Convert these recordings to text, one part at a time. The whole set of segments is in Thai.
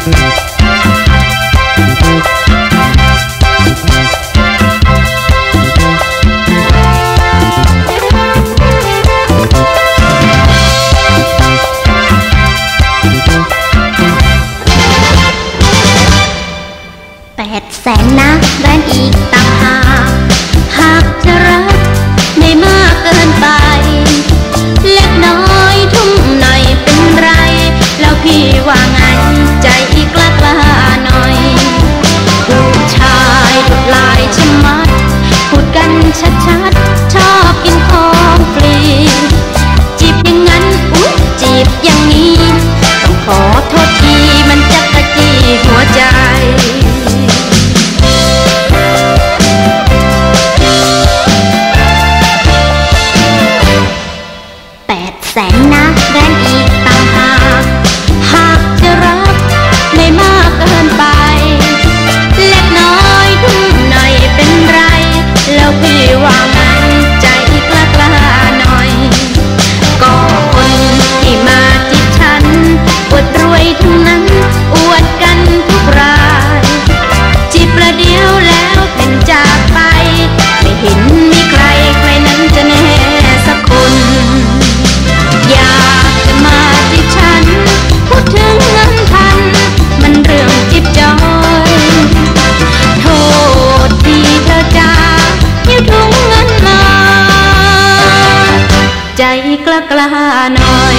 800,000นะแบนอีกต่างหากหากจะรักไม่มากเกินไปเล็กน้อยทุ่มหน่อยเป็นไรแล้วพี่ว่าไงใจอีกกล้าหน่อยผู้ชายดุลายชะมัดพูดกันชัดๆชอบกินของฟรีจีบอย่างนั้นอุ๊ยจีบอย่างนี้ต้องขอโทษทีมันจักกะจี้หัวใจ800,000นะแบนอีกต่างหากหากจะรักไม่มากเกินไปเล็กน้อยทุ่มหน่อยเป็นไรแล้วพี่ว่าไงใจกล้าหน่อยก็คนที่มาจีบฉันอวดรวยทั้งนั้นอวดกันทุกรายจีบประเดียวแล้วเป็นจากไปไม่เห็นมีใครนั้นจะแน่สักคนอยากจะมาจีบฉันพูดถึงเงินพันมันเรื่องจิบจอยโทษทีเธอจ้าหิ้วถุงเงินมาใจกล้าหน่อย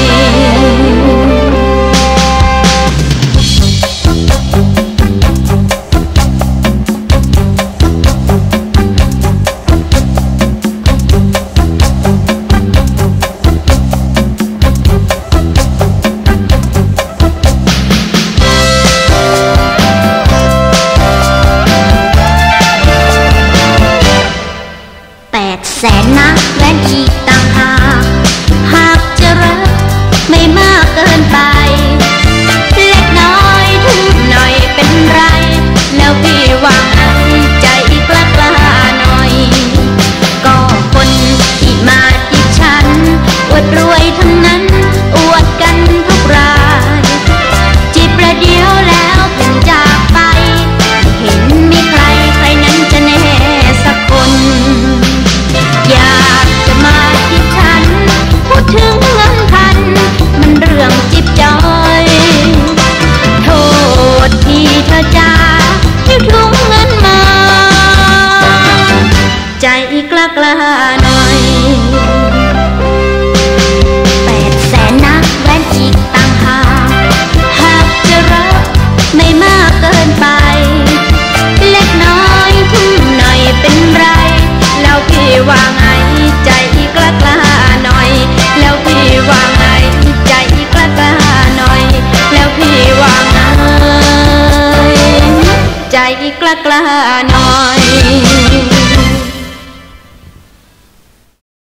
800,000นะแหวนอีกต่างหากหากจะรักไม่มากเกินไปเล็กน้อยทุ่มหน่อยเป็นไรแล้วพี่ว่าไงใจกล้าหน่อยก็คนที่มาจีบฉันอวดรวยทั้งนั้นอวดกันทุกรายจีบประเดียวแล้วเพิ่งจากไปเห็นมีใครนั้นจะแน่สักคนอยากจะมาจีบฉันพูดถึงเงินพันมันเรื่องจิบจอยโทษทีเธอจ้าหิ้วถุงเงินมาใจกล้าหน่อย800,000นะแหวนอีกต่างหากหากจะรักไม่มากเกินไปเล็กน้อยทุ่มหน่อยเป็นไรแล้วพี่ว่าไงใจกล้าหน่อยแล้วพี่ว่าไงใจกล้าหน่อยแล้วพี่ว่าไงใจกล้าหน่อย